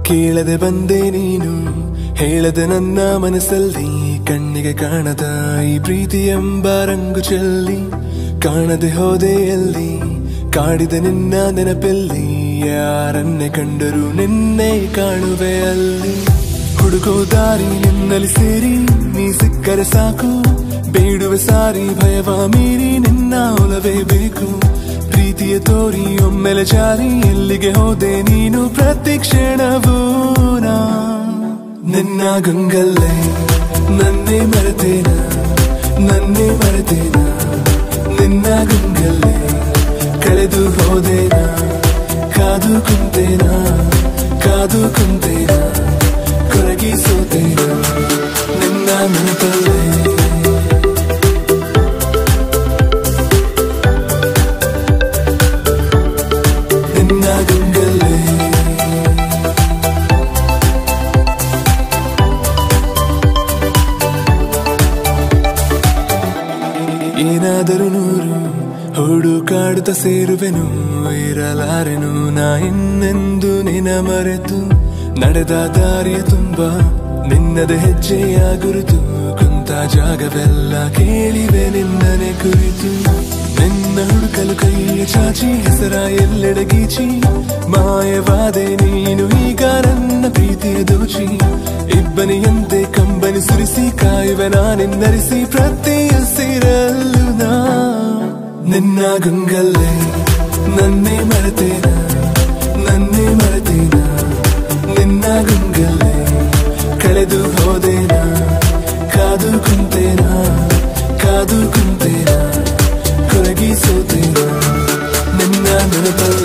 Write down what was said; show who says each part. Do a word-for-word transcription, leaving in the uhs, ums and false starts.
Speaker 1: ಕೇಳದೆ ಬಂದೆ ನೀನು ಹೇಳದೆ ನನ್ನ ಮನಸ್ಸಲ್ಲಿ ಕಣ್ಣಿಗೆ ಕಾಣದ ಈ ಪ್ರೀತಿ ಎಂಬ ರಂಗು ಚೆಲ್ಲಿ ಕಾಣದೆ ಹೋದೆ ಎಲ್ಲಿ ಕಾಡಿದ ನಿನ್ನ ನೆನಪಲ್ಲಿ ಯಾರನ್ನೇ ಕಂಡರೂ ನಿನ್ನೆ ಕಾಣುವೆ ಅಲ್ಲಿ ಹುಡುಕೋ ದಾರಿ ನಿನ್ನಲ್ಲಿ ಸೇರಿ ನೀ ಸಿಕ್ಕರೆ ಸಾಕು ಬೇಡುವೆ ಸಾರಿ ಭಯವ ಮೀರಿ ನಿನ್ನ ಒಲವೇ ಬೇಕು ಪ್ರೀತಿಯ ತೋರಿ ಒಮ್ಮೆಲೆ ಜಾರಿ ಎಲ್ಲಿಗೆ ಹೋದೆ ನೀನು ಪ್ರತಿ ಕ್ಷಣವೂ ನಾ ನಿನ್ನ ಗಂಗಲ್ಲೇ ನನ್ನೇ ಮರೆತೇನ ನನ್ನೇ ಮರೆತೇನ ನಿನ್ನ ಗಂಗಲ್ಲೇ ಕಳೆದು ಹೋದೇನ ಕಾದು ಕುಂತೇನ ಕಾದು ಕುಂತೇನ ಕೊರಗಿ ಸೋತೇನ ನಿನ್ನ ನೆನಪಲ್ಲೇ ನಿನ್ನ ಗಂಗಲ್ಲೇ ಏನಾದರೂ ನೂರು ಹುಡುಕಾಡುತ್ತ ಸೇರುವೆನು ಇರಲಾರೆನು ನಾ ಇನ್ನೆಂದು ನಿನ ಮರೆತು ನಡೆದ ದಾರಿಯ ತುಂಬ ನಿನ್ನದ ಹೆಜ್ಜೆಯ ಗುರುತು ಕುಂತ ಜಾಗವೆಲ್ಲ ಕೇಳಿವೆ ನಿನ್ನನೆ ಕುರಿತು ನಿನ್ನ ಹುಡುಕಲು ಕೈಯ ಚಾಚಿ ಹೆಸರ ಎಲ್ಲೆಡೆ ಗೀಚಿ ಮಾಯವಾದೆ ನೀನು ಈಗ ನನ್ನ ಪ್ರೀತಿಯ ದೋಚಿ ಇಬ್ಬನಿಯಂತೆ ಕಂಬನಿ ಸುರಿಸಿ ಕಾಯುವೆ ನಾನಿನ್ನರಿಸಿ ಪ್ರತಿ ಉಸಿರಲ್ಲೂ ನಾ ನಿನ್ನ ಗಂಗಲ್ಲೇ ನನ್ನೇ ಮರೆತೇನ ನನ್ನೇ ಮರೆತೇನ ನಿನ್ನ ಗಂಗಲ್ಲೇ ಕಳೆದು ಹೋದೇನ ಕಾದು ಕುಂತೇನ ಕಾದು ಕುಂತೇನ ಕೊರಗಿ ಸೋತೇನ ನಿನ್ನ ನೆನಪಲ್ಲ